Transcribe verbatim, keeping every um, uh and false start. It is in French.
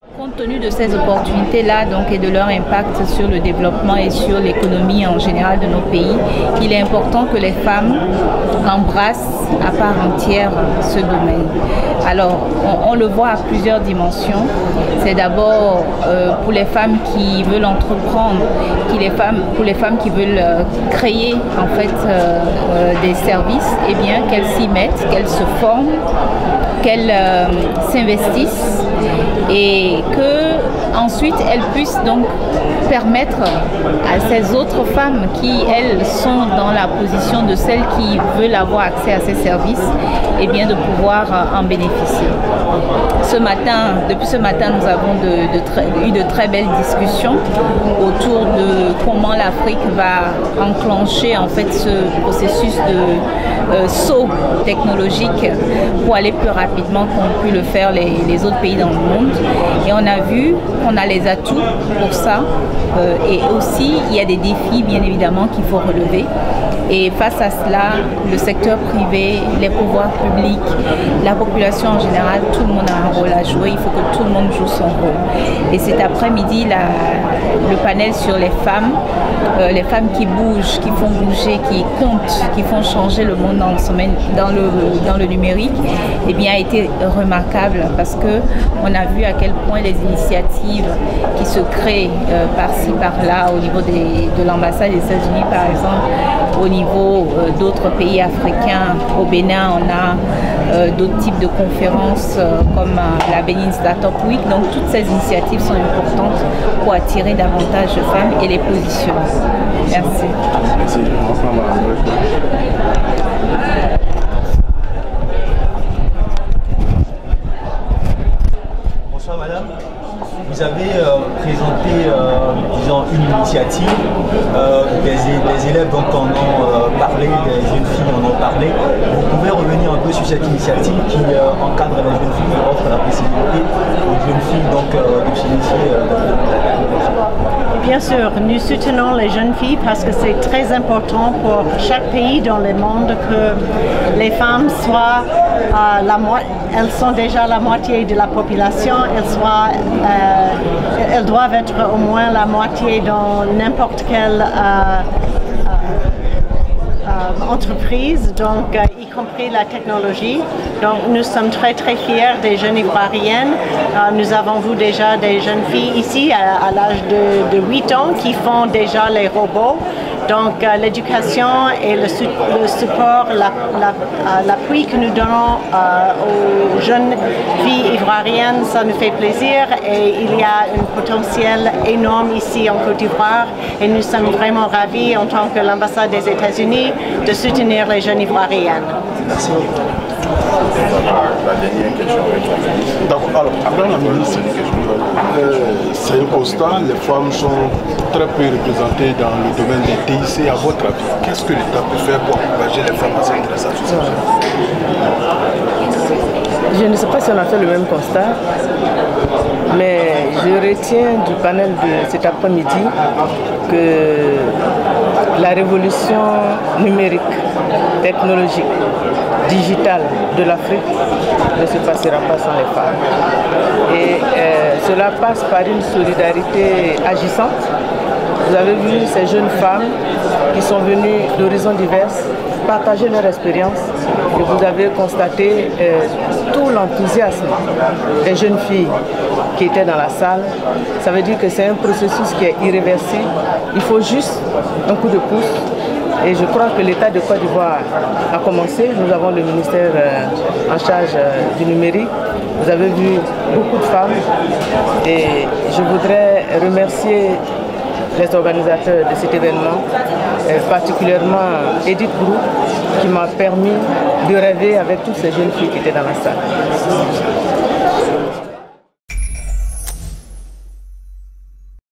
Compte tenu de ces opportunités-là donc, et de leur impact sur le développement et sur l'économie en général de nos pays, il est important que les femmes embrassent à part entière ce domaine. Alors, on, on le voit à plusieurs dimensions. C'est d'abord euh, pour les femmes qui veulent entreprendre, qui les femmes, pour les femmes qui veulent euh, créer en fait euh, euh, des services, eh bien qu'elles s'y mettent, qu'elles se forment, qu'elles euh, s'investissent et que ensuite elles puissent donc permettre à ces autres femmes qui elles sont dans la position de celles qui veulent avoir accès à ces services, et eh bien de pouvoir en bénéficier. Ce matin, depuis ce matin, nous avons de, de très, eu de très belles discussions autour de comment l'Afrique va enclencher en fait ce processus de euh, saut technologique pour aller plus rapidement qu'ont pu le faire les, les autres pays dans le monde. Et on a vu qu'on a les atouts pour ça. Euh, et aussi, il y a des défis, bien évidemment, qu'il faut relever. Et face à cela, le secteur privé, les pouvoirs publics, la population en général, tout le monde a un rôle à jouer. Il faut que tout le monde joue son rôle. Et cet après-midi, le panel sur les femmes, euh, les femmes qui bougent, qui font bouger, qui comptent, qui font changer le monde dans le, dans le, dans le numérique, eh bien, a été remarquable parce qu'on a vu à quel point les initiatives qui se créent euh, par-ci, par-là, au niveau des, de l'ambassade des États-Unis, par exemple, au niveau euh, d'autres pays africains. Au Bénin, on a euh, d'autres types de conférences euh, comme euh, la Benin Startup Week. Donc toutes ces initiatives sont importantes pour attirer davantage de femmes et les positionner. Merci. Merci. Bonsoir madame. Vous avez euh, présenté euh, disons, une initiative, euh, des, des élèves donc, en ont euh, parlé, des jeunes filles en ont parlé. Vous pouvez revenir un peu sur cette initiative qui euh, encadre les jeunes filles et offre la possibilité aux jeunes filles donc, euh, de s'initier euh, dans la technologie. Bien sûr, nous soutenons les jeunes filles parce que c'est très important pour chaque pays dans le monde que les femmes soient euh, la moitié. Elles sont déjà la moitié de la population, elles, soient, euh, elles doivent être au moins la moitié dans n'importe quelle euh, euh, entreprise, donc euh, y compris la technologie. Donc nous sommes très très fiers des jeunes ivoiriennes. Euh, nous avons vu déjà des jeunes filles ici à, à l'âge de, de huit ans qui font déjà les robots. Donc euh, l'éducation et le, su le support, l'appui la, la, que nous donnons euh, aux jeunes filles ivoiriennes, ça nous fait plaisir et il y a un potentiel énorme ici en Côte d'Ivoire et nous sommes vraiment ravis en tant que l'ambassade des États-Unis de soutenir les jeunes ivoiriennes. Merci. La dernière question. Donc, alors, après la ministre, euh, c'est un constat, les femmes sont très peu représentées dans le domaine des T I C. À votre avis, qu'est-ce que l'État peut faire pour encourager les femmes à s'intéresser à ce sujet? Je ne sais pas si on a fait le même constat, mais je retiens du panel de cet après-midi que la révolution numérique, technologique, digitale de l'Afrique ne se passera pas sans les femmes. Et euh, cela passe par une solidarité agissante. Vous avez vu ces jeunes femmes qui sont venues d'horizons divers partager leur expérience et vous avez constaté euh, tout l'enthousiasme des jeunes filles qui étaient dans la salle. Ça veut dire que c'est un processus qui est irréversible. Il faut juste un coup de pouce. Et je crois que l'État de Côte d'Ivoire a commencé. Nous avons le ministère euh, en charge euh, du numérique. Vous avez vu beaucoup de femmes. Et je voudrais remercier les organisateurs de cet événement, euh, particulièrement Edith Brou, qui m'a permis de rêver avec toutes ces jeunes filles qui étaient dans la salle.